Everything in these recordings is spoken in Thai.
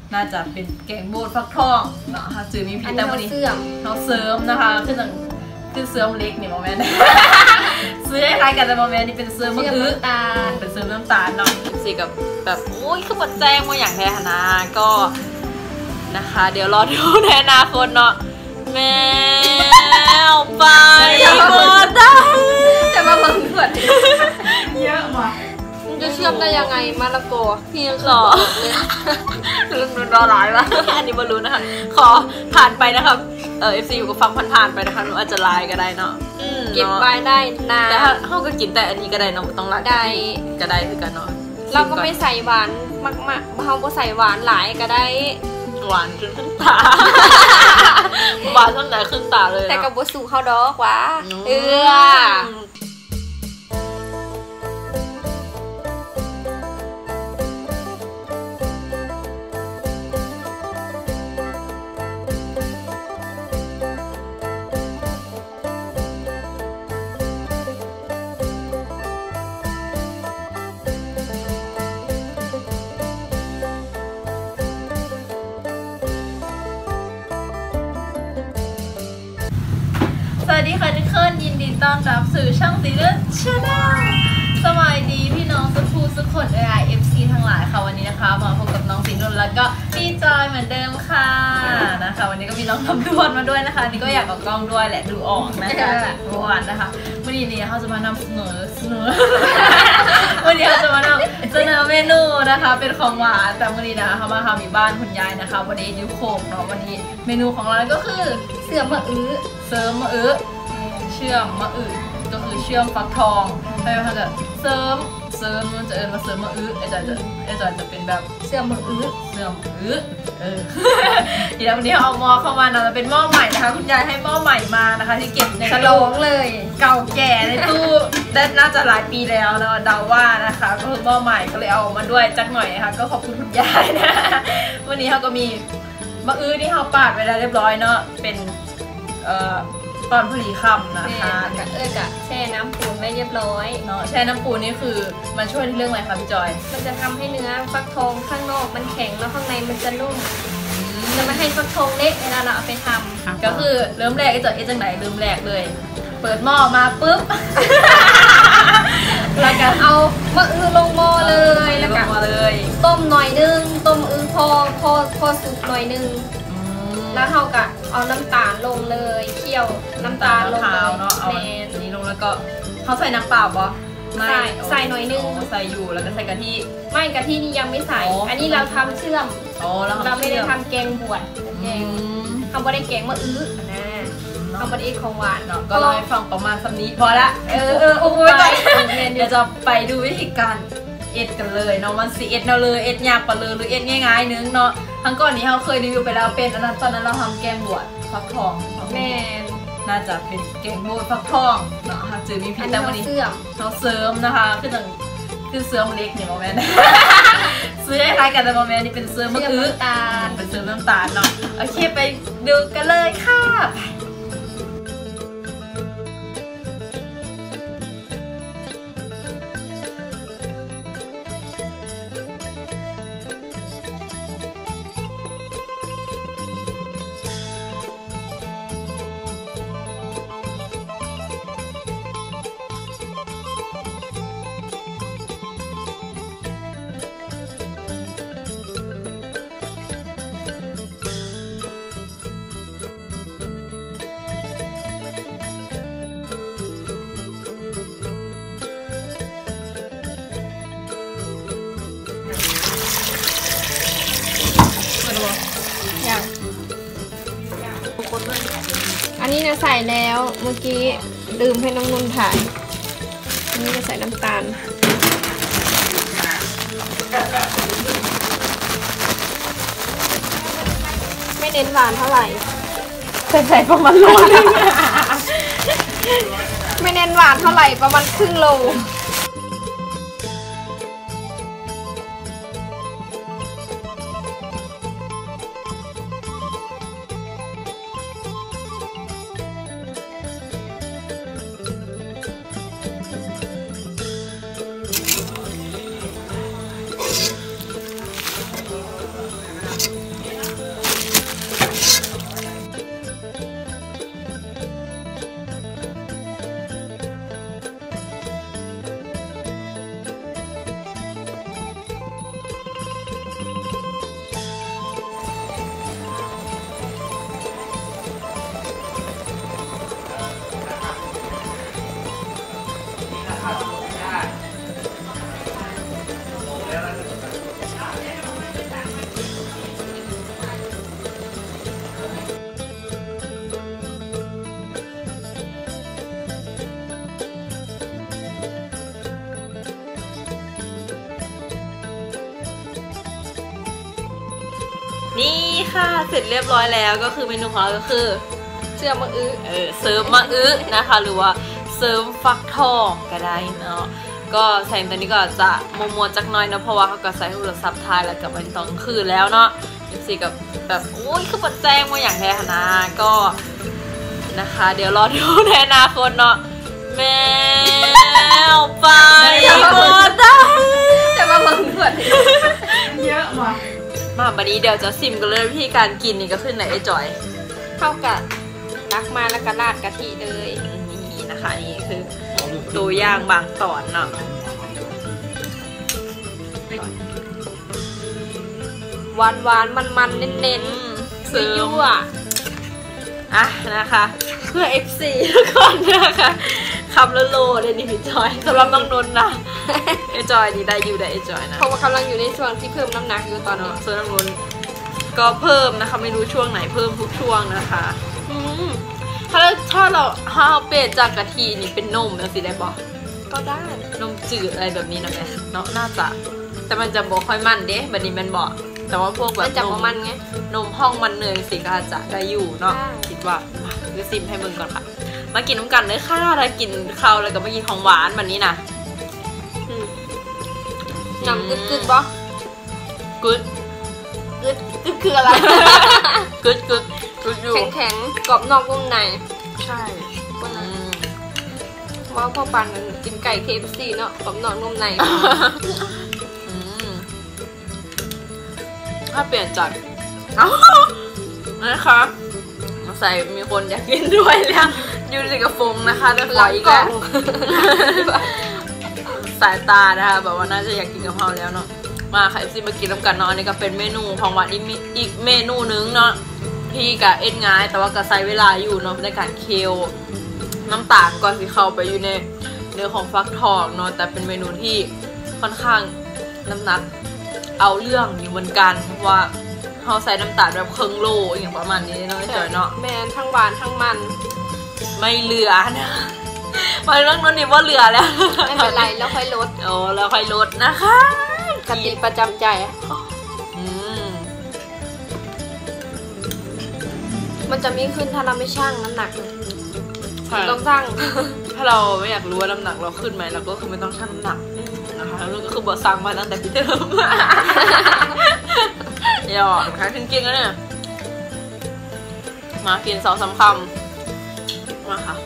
น่าจะเป็นแกงโบดฟักทองเนาะค่ะจือมีพีแต่วันนี้เขาเสริมนะคะคือเสริมเล็กเนี่ยโมเมนต์ซื้อคล้ายกันแต่โมเมนต์นี่เป็นเสริมมะอื้อเป็นเสริมน้ำตาลเนาะสิกับแบบโอ้ยคือหมดแจ้งมาอย่างแท้นะก็นะคะเดี๋ยวรอดูในอนาคตเนาะแมวไปหมดได้จะมาเบิ่งขวดเยอะว่ะจะเชื่อมได้ยังไงมะละกอพี่ยังรอรอหลายวะอันนี้บอลลูนนะคะขอผ่านไปนะครับFC อยู่กับฟังผ่านไปนะคะหนูอาจจะไลน์ก็ได้เนาะเก็บไว้ได้นานแต่ถ้าเขาก็กินแต่อันนี้ก็ได้เนาะต้องรักได้ก็ได้คือกันเนาะเราก็ไม่ใส่หวานมากๆเขาก็ใส่หวานหลายก็ได้หวานจนขึ้นตาหวานตั้งแต่ขึ้นตาเลยแต่กับบัวสูเขาดอกวะสวัสดีค่ะทุกคนยินดีต้อนรับสู่ช่องสีเลือดชาแนลสวัสดีพี่น้องทุกคนFC ทั้งหลายค่ะวันนี้นะคะมาพบกับน้องสีนุ่นแล้วก็พี่จอยเหมือนเดิมค่ะนะคะวันนี้ก็มีน้องทำด้วนมาด้วยนะคะนี่ก็อยากออกกล้องด้วยแหละดูออกนะคะเมื่อวานนะคะวันนี้เขาจะมานำเสนอวันนี้เขาจะมานำเสนอเมนูนะคะเป็นของหวานแต่วันนี้นะคะเขามาทำอยู่บ้านคุณยายนะคะวันนี้นิ้วโค้งเนาะวันนี้เมนูของเราก็คือเสื่อมมะอื้อเสริมมะอื้อเชื่อมมะอื้อก็คือเชื่อมฟักทองให้เขาจะเสริมมันจะมาเสริมมะอื้อไอ้จอยจะเป็นแบบเสื่อมมะอื้อทีนี้วันนี้เอาหม้อเข้ามาเนาะเป็นหม้อใหม่นะคะคุณยายให้หม้อใหม่มานะคะที่เก็บในฉลองเลยเก่าแก่ในตู้ได้น่าจะหลายปีแล้วเนาะเดาว่านะคะก็คือหม้อใหม่ก็เลยเอามาด้วยจักหน่อยนะคะก็ขอบคุณคุณยายนะวันนี้เขาก็มีมะอื้อที่เขาปาดไว้แล้วเรียบร้อยเนาะเป็นตอนพอดีคำนะคะกะแช่น้ำปูนไว้เรียบร้อยเนาะแช่น้ำปูนนี่คือมันช่วยเรื่องอะไรคะพี่จอยมันจะทำให้เนื้อฟักทองข้างนอกมันแข็งแล้วข้างในมันจะนุ่มจะมาให้ฟักทองเล็กเวลาเราเอาไปทำก็คือเริ่มแรกจะจังไหนเริ่มแรกเลยเปิดหม้อมาปุ๊บแล้วก็เอามะอื้อลงหม้อเลยแล้วก็ต้มหน่อยนึงต้มอื้อพอสุกหน่อยนึงแล้วเขาก็เอาน้ำตาลลงเลยเคี่ยวน้ำตาลลงเลยเนาะเอาอันนี้ลงแล้วก็เขาใส่น้ำเปล่าปะใส่หน่อยนึงใส่อยู่แล้วก็ใส่กะทิไม่กะทินี่ยังไม่ใส่อันนี้เราทำเชื่อมเราไม่ได้ทำแกงบวชแกงทำบะได้แกงมะอื้อนะทำบะได้ของหวานเนาะก็เลยฟังประมาณสักนี้พอละโอ้ยเดี๋ยวจะไปดูวิธีการเอ็ดกันเลยเนาะมันสิเอ็ดเนาะเลยเอ็ดยากกว่าเลยหรือเอ็ดง่ายๆนึงเนาะทั้งก่อนนี้เขาเคยรีวิวไปแล้วเป็นอันนั้นตอนนั้นเราทำแกงบวชฟักทองแม่น่าจะเป็นแกงบวชฟักทองเนาะจือมีพีแต่วันนี้เขาเสริมนะคะคือเสริมเล็กเนี่ยโมเมนต์ซื้อคล้ายกันแต่โมเมนต์นี่เป็นเสริมมะอื้อเป็นเสริมน้ำตาลเนาะโอเคไปดูกันเลยค่ะอันนี้จะใส่แล้วเมื่อกี้ลืมให้น้องนุ่นถ่ายอันนี้จะใส่น้ำตาลไม่เน้นหวานเท่าไหร่ใส่ประมาณโลนึงไม่เน้นหวานเท่าไหร่ประมาณครึ่งโลนี่ค่ะเสร็จเรียบร้อยแล้วก็คือเมนูของเราก็คือเชื่อมะอื้อเสริมมะอื้อนะคะหรือว่าเสริมฟักทองก็ได้เนาะก็ใส่ตัวนี้ก็จะมัวๆจักหน่อยนะเพราะว่าเขาก็ใส่โทรศัพท์ถ่ายแล้วกับมันตอนคืนแล้วเนาะสิกับแบบโอ้ยคือปัดแจ้งมาอย่างแท้นะก็นะคะเดี๋ยวรอดูในอนาคตเนาะแมวไปก็ได้จะมาเบิ่งเพื่อนเยอะว่ะมาบัดนี้เดี๋ยวจะซิมกันเลยวิธีการกินนี่ก็ขึ้นไหนไอ้จอยเข้ากับรักมาแล้วก็ราดกะทิเลยนี่นะคะนี่คือตัวอย่างบางตอนเนาะหวานมันเน้นๆซื้อยั่วอ่ะนะคะเพื่อ FC ทุกคนนะคะคำละโลเลยนี่พี่จอยสำหรับน้องนนท์นะไอ้จอยนี่ได้อยู่ได้ไอ้จอยนะเพราะว่ากำลังอยู่ในช่วงที่เพิ่มน้ำหนักอยู่ตอนนี้ส่วนน้องนนท์ก็เพิ่มนะคะไม่รู้ช่วงไหนเพิ่มทุกช่วงนะคะถ้าเราเปลี่ยนจากกะทินี่เป็นนมแล้วสิได้บอกก็ได้นมจืดอะไรแบบนี้นะแม่เนาะน่าจะแต่มันจะบอกค่อยมันเด้แบบนี้มันบอกแต่ว่าพวกแบบนมมันไงนมห้องมันเนยสิก็จะได้อยู่เนาะคิดว่าจะซิมให้มึงก่อนค่ะมากินน้ำกันเลยค่ะถ้ากินข้าวแล้วก็มากินของหวานแบบนี้นะน้ำกึดๆปะกึดคืออะไรกึดอยู่แข็งกรอบนอกนุ่มในใช่ว่าพ่อปันกินไก่ KFC เนาะกรอบนอกนุ่มในถ้าเปลี่ยนจากนะคะใส่มีคนอยากกินด้วยแล้วยูนิกระฟงนะคะจะขออีกแล้วสายตานะคะแบบว่าน่าจะอยากกินกับเราแล้วเนาะมาค่ะซิมากินน้ำกันเนาะอันนี้ก็เป็นเมนูของหวานอีกเมนูนึงเนาะที่กับเอ็นง่ายแต่ว่าก็ใช้เวลาอยู่เนาะในการเคี่ยวน้ำตาลก่อนที่เข้าไปอยู่ในเนื้อของฟักทองเนาะแต่เป็นเมนูที่ค่อนข้างน้ำหนักเอาเรื่องอยู่เหมือนกันว่าเขาใส่น้ำตาลแบบครึ่งโลอย่างประมาณนี้เนาะจอยเนาะแมนทั้งหวานทั้งมันไม่เหลือนะมาเรื่องนั้นนี่ว่าเหลือแล้วไม่เป็นไรแล้วค่อยลดโอ้แล้วค่อยลดนะคะกติประจำใจมันจะมีขึ้นถ้าเราไม่ชั่งน้ำหนักต้องชั่งถ้าเราไม่อยากรู้ว่าน้ำหนักเราขึ้นไหมเราก็คือไม่ต้องชั่งน้ำหนักนะคะแล้วก็คือบทสั่งมาตั้งแต่พี่เติมหยอดค่ะถึงกินแล้วเนี่ยมากิน2-3 คำมาค่ะ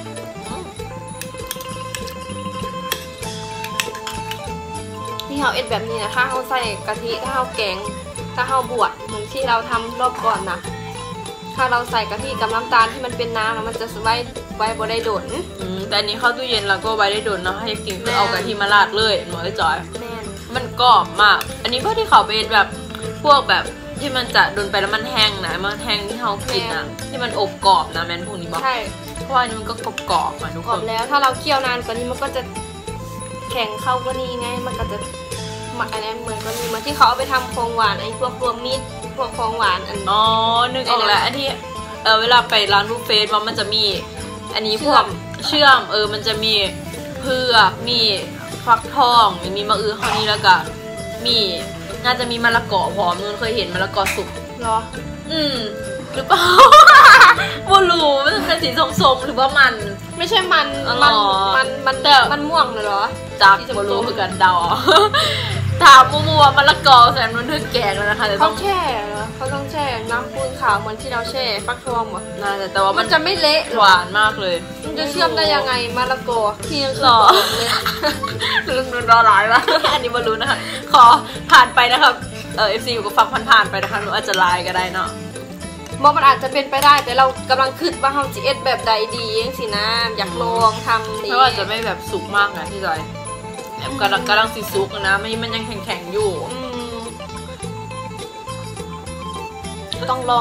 ที่เขาเอ็ดแบบนี้นะคะเขาใส่กะทิถ้าเขาแกงถ้าเขาบวชเหมือนที่เราทำรอบก่อนนะถ้าเราใส่กะทิกับน้ำตาลที่มันเป็นน้ำมันจะไว้บ่ได้โดนแต่อันนี้เข้าตู้เย็นแล้วก็ไว้ได้โดนเนาะให้กินคือเอากะทิมาราดเลยหมอจอยมันกรอบมากอันนี้พวกที่เขาเป็นแบบพวกแบบที่มันจะโดนไปแล้วมันแห้งนะมันแห้งที่เขากินนะที่มันอบกรอบนะแมนพวกนี้บอกใช่เพราะว่านี่มันก็กรอบๆทุกคนกรอบแล้วถ้าเราเคี่ยวนานกว่านี้มันก็จะแข็งเข้ากว่านี้ไงมันก็จะอันนี้เหมือนกันเหมือนที่เขาเอาไปทำของหวานไอ้พวกรวมมิตรพวกของหวานอ๋อนึกออกแล้วอันที่เวลาไปร้านบุฟเฟ่ต์มันจะมีอันนี้พวกเชื่อมมันจะมีเผือกมีฟักทองมีมะอื้อข้าวนี้แล้วก็มีน่าจะมีมะละกอพร้อมนึงเคยเห็นมะละกอสุกเหรอหรือเปล่าไม่รู้มันเป็นสีส้มๆหรือว่ามันไม่ใช่มันม่วงเหรอจากไม่รู้คือกันเดาถามมัวมะละกอแสนมันถึงแกงแล้วนะคะเขาแช่เหรอเขาต้องแช่น้ำปูนขาวเหมือนที่เราแช่ฟักทองหมดน่าจะแต่ว่ามันจะไม่เละหวานมากเลยมันจะเชื่อมได้ยังไงมะละกอที่ยังหรอลืมรอหลายแล้วอันนี้มารู้นะคะขอผ่านไปนะครับFC อยู่กับฟังผ่านไปนะคะหนูอาจจะไลน์ก็ได้เนาะมันอาจจะเป็นไปได้แต่เรากำลังคิดว่าเขาจะเอ็ดแบบใดดียังสินะอยากลองทำนี่เพราะว่าจะไม่แบบสุกมากนะพี่จอยแบบกำลังสิสุกนะมันยังแข็งๆอยู่ต้องลอง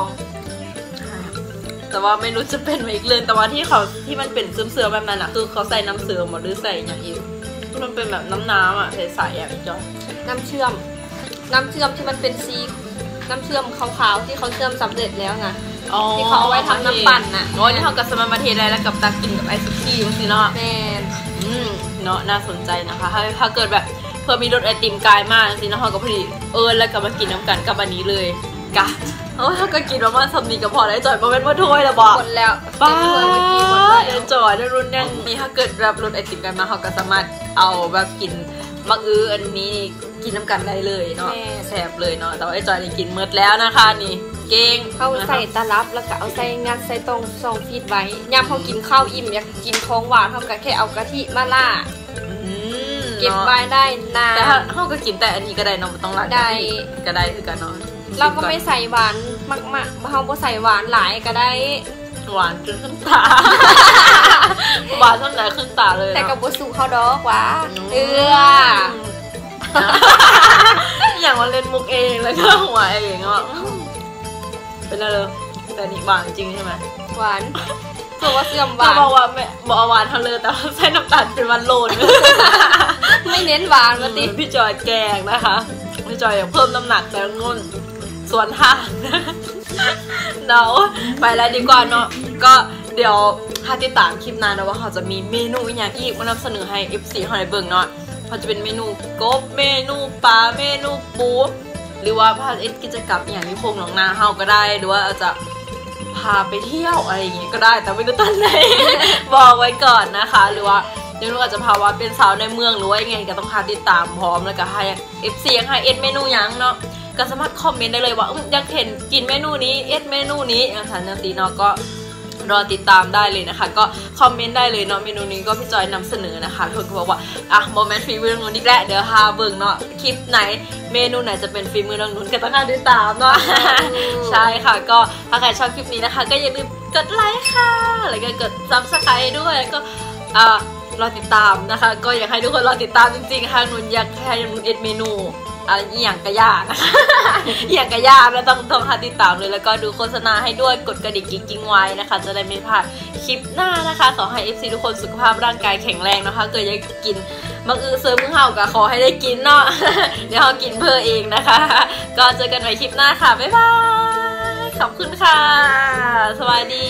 แต่ว่าไม่รู้จะเป็นไหมอีกเลยแต่ว่าที่มันเป็นเสื่อมๆแบบนั้นอ่ะคือเขาใส่น้ำเสื่อมหรือใส่อย่างอื่นมันเป็นแบบน้ำอ่ะใสๆอ่ะพี่จอยน้ำเชื่อมที่มันเป็นซีน้ำเชื่อมขาวๆที่เขาเชื่อมสำเร็จแล้วไงที่เขาเอาไว้ทำน้ำปั่นน่ะนี่เขากับสมาร์ทเทสแล้วกับตักกินกับไอศครีมสิเนาะแม่เนาะน่าสนใจนะคะถ้าเกิดแบบพื่อมีรสไอติมกายมากสินะเขาก็พอดีแล้วก็มากินน้ำกันกับอันนี้เลยกะถ้าก็กินประมาณ3 นี้ก็พอได้จอยมาเป็นว่าถ้วยแล้วบอกหมดแล้วป้าจอยได้รุ่นยังนี่ถ้าเกิดรับรสไอติมกันมาเขาก็สามารถเอาแบบกินมักอันนี้กินน้ำกันได้เลยเนาะแซ่บเลยเนาะแต่ว่าไอจอยได้กินเมิดแล้วนะคะนี่เก่งเขาใส่ตะลับแล้วก็เอาใส่งัดใส่ตรงซองฟีดไว้ยามเขากินข้าวอิ่มอยากกินของหวานเขาก็แค่เอากะทิมาล่าเก็บไว้ได้นานแต่เขาก็กินแต่อันนี้ก็ได้เนาะต้องราดได้ก็ได้คือกันเนาะเราก็ไม่ใส่หวานมากๆเขาไม่ใส่หวานหลายก็ได้หวานจนขึ้นตาหวานจนไหนขึ้นตาเลยแต่กับบุสูเขาดอกว่าอย่างว่าเล่นมุกเองแล้วก็หัวเองอ่ะเป็นอะไรเลยแต่นี่หวานจริงใช่ไหมหวานตัวว่าเสื่อมหวานบอกว่าไม่บอกหวานทะเลแต่ใส่น้ำตาลเป็นวันโลนไม่เน้นหวานมาติพี่จอยแกงนะคะพี่จอยอยากเพิ่มน้ำหนักแต่งุ่นส่วนท่าเนาะไปแล้วดีกว่าเนาะก็เดี๋ยวถ้าติดตามคลิปหน้านะว่าเขาจะมีเมนูอย่างอีกมานำเสนอให้ FC เขาได้เบิ่งเนาะเขาจะเป็นเมนูกบเมนูปลาเมนูปูหรือว่าพากิจกรรมอย่างที่พงหนองนาเฮาก็ได้หรือว่าอาจจะพาไปเที่ยวอะไรอย่างงี้ก็ได้แต่ไม่รู้ตอนไหน บอกไว้ก่อนนะคะหรือว่าเดี๋ยวอาจจะพาว่าเป็นสาวในเมืองหรือว่ายังไงก็ต้องติดตามพร้อมแล้วก็ให้ FC ยังให้เมนูยังเนาะก็สามารถคอมเมนต์ได้เลยว่าอยากเห็นกินเมนูนี้เมนูนี้อย่างฉันตีเนาะก็รอติดตามได้เลยนะคะก็คอมเมนต์ได้เลยเนาะเมนูนี้ก็พี่จอยนำเสนอนะคะทุกคนก็บอกว่าโมเมนต์ฝีมือน้องนุ่นอีกแล้วเดี๋ยวหาเบิ่งเนาะคลิปไหนเมนูไหนจะเป็นฝีมือน้องนุ่นก็ต้องติดตามเนาะใช่ค่ะก็ถ้าใครชอบคลิปนี้นะคะก็อย่าลืมกดไลค์ค่ะแล้วก็กด Subscribe ด้วยแล้วก็รอติดตามนะคะก็อยากให้ทุกคนรอติดตามจริงๆค่ะนุ่นอยากให้นุ่นเมนูอย่างกระยานะคะอย่างกระยาแล้วต้องติดตามเลยแล้วก็ดูโฆษณาให้ด้วยกดกระดิ่งกิ๊งไว้นะคะจะได้ไม่พลาดคลิปหน้านะคะขอให้ FC ทุกคนสุขภาพร่างกายแข็งแรงนะคะเกิดอยากกินมังเสริมมือเห่าก็ขอให้ได้กินเนาะเดี๋ยวเรากินเพื่อเองนะคะก็เจอกันใหม่คลิปหน้าค่ะบ๊ายบายขอบคุณค่ะสวัสดี